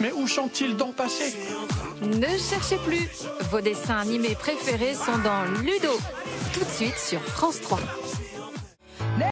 Mais où sont-ils donc passés? Ne cherchez plus. Vos dessins animés préférés sont dans Ludo. Tout de suite sur France 3.